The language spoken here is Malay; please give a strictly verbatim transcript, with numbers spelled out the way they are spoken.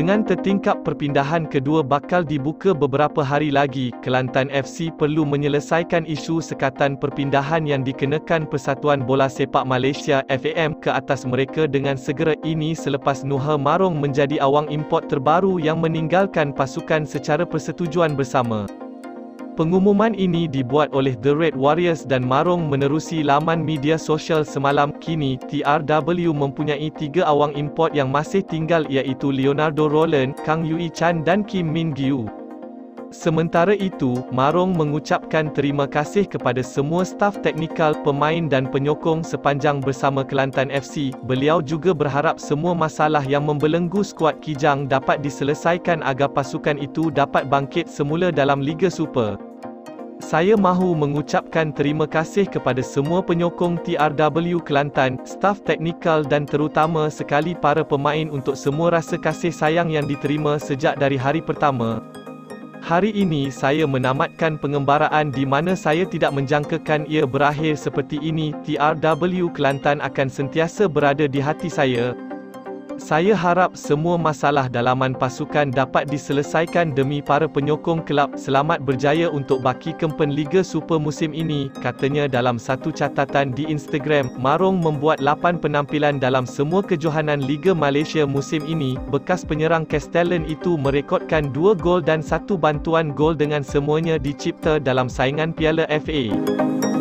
Dengan tertingkap perpindahan kedua bakal dibuka beberapa hari lagi, Kelantan F C perlu menyelesaikan isu sekatan perpindahan yang dikenakan Persatuan Bola Sepak Malaysia F A M ke atas mereka dengan segera. Ini selepas Nuha Marong menjadi awang import terbaru yang meninggalkan pasukan secara persetujuan bersama. Pengumuman ini dibuat oleh The Red Warriors dan Marong menerusi laman media sosial semalam. Kini, T R W mempunyai tiga awang import yang masih tinggal iaitu Leonardo Roland, Kang Yui Chan dan Kim Min Gyu. Sementara itu, Marong mengucapkan terima kasih kepada semua staf teknikal, pemain dan penyokong sepanjang bersama Kelantan F C. Beliau juga berharap semua masalah yang membelenggu skuad Kijang dapat diselesaikan agar pasukan itu dapat bangkit semula dalam Liga Super. Saya mahu mengucapkan terima kasih kepada semua penyokong T R W Kelantan, staf teknikal dan terutama sekali para pemain untuk semua rasa kasih sayang yang diterima sejak dari hari pertama. Hari ini saya menamatkan pengembaraan di mana saya tidak menjangkakan ia berakhir seperti ini. T R W Kelantan akan sentiasa berada di hati saya. Saya harap semua masalah dalaman pasukan dapat diselesaikan demi para penyokong kelab. Selamat berjaya untuk baki kempen Liga Super musim ini, katanya dalam satu catatan di Instagram. Marong membuat lapan penampilan dalam semua kejohanan Liga Malaysia musim ini. Bekas penyerang Castellan itu merekodkan dua gol dan satu bantuan gol dengan semuanya dicipta dalam saingan Piala F A.